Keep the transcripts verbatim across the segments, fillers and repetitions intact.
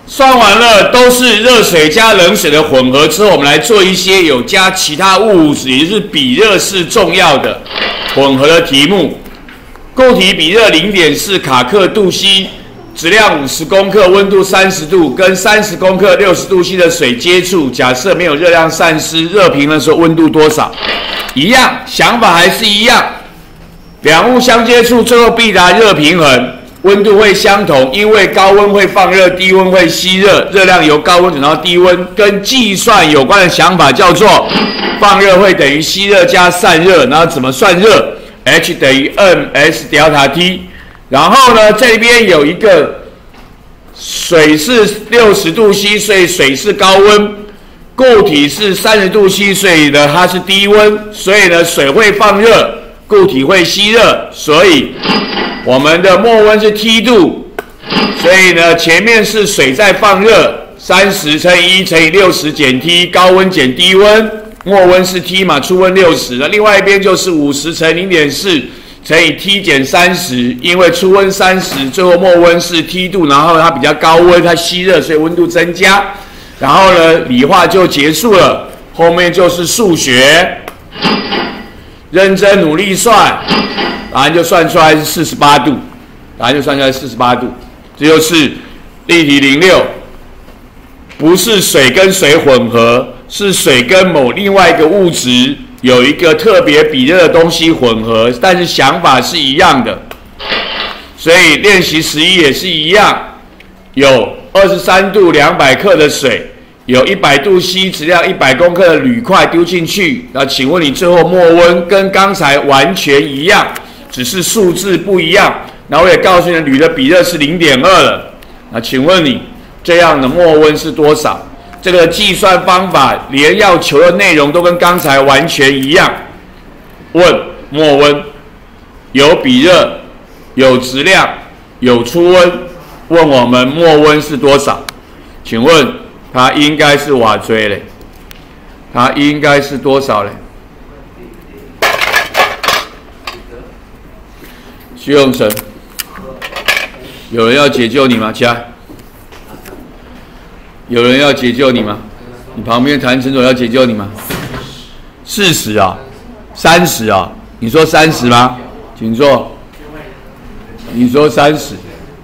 算完了都是热水加冷水的混合之后，我们来做一些有加其他物质，也就是比热是重要的混合的题目。固体比热 零点四 卡克度 C， 质量五十公克，温度三十度，跟三十公克 六十度 C 的水接触，假设没有热量散失，热平的时候温度多少？一样，想法还是一样。两物相接触，最后必达热平衡。温度会相同，因为高温会放热，低温会吸热，热量由高温转到低温。跟计算有关的想法叫做放热会等于吸热加散热，然后怎么算热 ？H 等于 ms 德尔塔 T。然后呢，这边有一个水是六十度 C， 所以水是高温；固体是三十度 C， 所以呢它是低温。所以呢，水会放热，固体会吸热，所以我们的末温是 T 度，所以呢，前面是水在放热，三十乘以一乘以六十减 T， 高温减低温，末温是 T 嘛，初温六十。那另外一边就是五十乘 零点四乘以 T 减三十，因为初温三十，最后末温是 T 度，然后它比较高温，它吸热，所以温度增加。然后呢，理化就结束了，后面就是数学，认真努力算。答案就算出来是四十八度，答案就算出来四十八度，这就是例题零六，不是水跟水混合，是水跟某另外一个物质有一个特别比热的东西混合，但是想法是一样的，所以练习十一也是一样，有二十三度两百克的水，有一百度 C 质量一百公克的铝块丢进去，那请问你最后末温跟刚才完全一样，只是数字不一样。那我也告诉你，铝的比热是 零点二 了。那请问你这样的末温是多少？这个计算方法连要求的内容都跟刚才完全一样。问末温，有比热，有质量，有初温，问我们末温是多少？请问它应该是瓦锥嘞？它应该是多少嘞？徐永成，有人要解救你吗？起来！有人要解救你吗？你旁边谭陈总要解救你吗？四十啊，三十啊，你说三十吗？请坐。你说三十。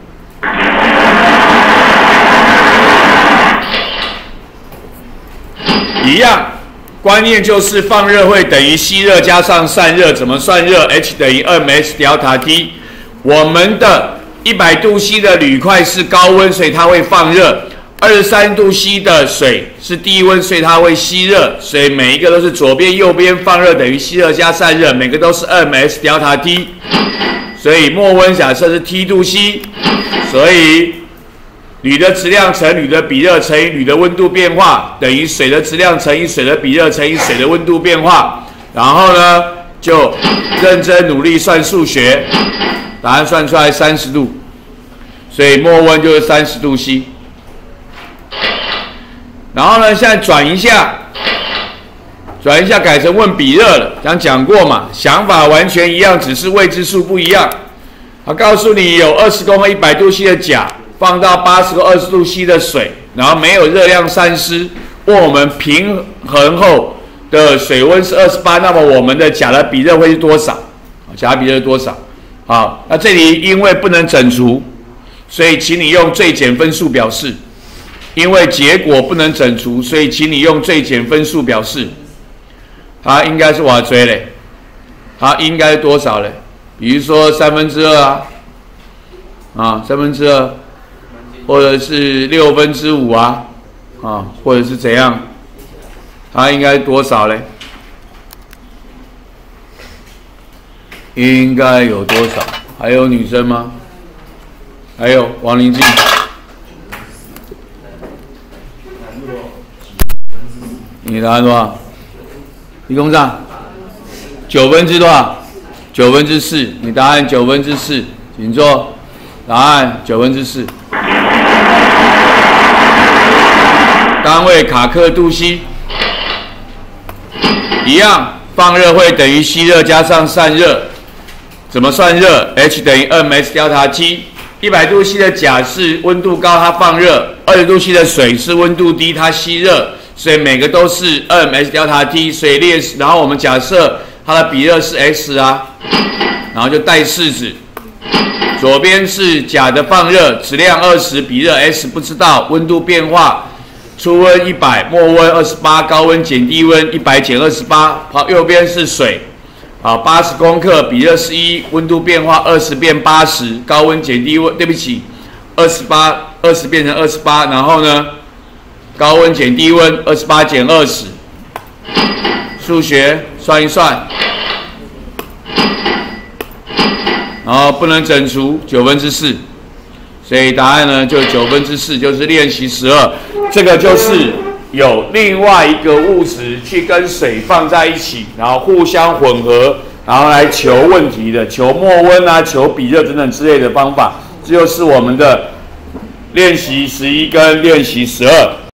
一样。观念就是放热会等于吸热加上散热，怎么算热 ？H 等于 二 ms 德尔塔 T。我们的一百度 C 的铝块是高温，所以它会放热；二十三度 C 的水是低温，所以它会吸热。所以每一个都是左边、右边放热等于吸热加散热，每个都是 二 ms 德尔塔 T。所以末温假设是 T 度 C， 所以铝的质量乘铝的比热乘以铝的温度变化，等于水的质量乘以水的比热乘以水的温度变化。然后呢，就认真努力算数学，答案算出来三十度，所以末温就是三十度 C。然后呢，现在转一下，转一下改成问比热了，刚讲过嘛，想法完全一样，只是未知数不一样。他告诉你有二十公克一百度 C 的钾。放到八十或二十度 C 的水，然后没有热量散失，问我们平衡后的水温是二十八，那么我们的钾的比热会是多少？钾的比热是多少？好，那这里因为不能整除，所以请你用最简分数表示。因为结果不能整除，所以请你用最简分数表示。它应该是瓦锥嘞，它应该多少嘞？比如说三分之二啊，啊三分之二。或者是六分之五啊，啊，或者是怎样？它应该多少嘞？应该有多少？还有女生吗？还有王林静。你答案多少？李工长，九分之多少？九分之四。你答案九分之四，请坐。答案九分之四。单位卡克度 C， 一样，放热会等于吸热加上散热，怎么算热 ？H 等于 二 ms 德尔塔 T， 一百度 C 的钾是温度高，它放热；二十度 C 的水是温度低，它吸热。所以每个都是 m s delta t， 所以列，然后我们假设它的比热是 x 啊，然后就带式子。左边是钾的放热，质量二十，比热 s 不知道，温度变化。 初温一百，末温二十八，高温减低温一百减二十八。好，右边是水，好，八十公克，比热是一，温度变化二十变八十，高温减低温，对不起，二十八，二十变成二十八，然后呢，高温减低温二十八减二十，数学算一算，然后不能整除九分之四。 所以答案呢，就九分之四，就是练习十二。这个就是有另外一个物质去跟水放在一起，然后互相混合，然后来求问题的，求末温啊，求比热等等之类的方法。这就是我们的练习十一跟练习十二。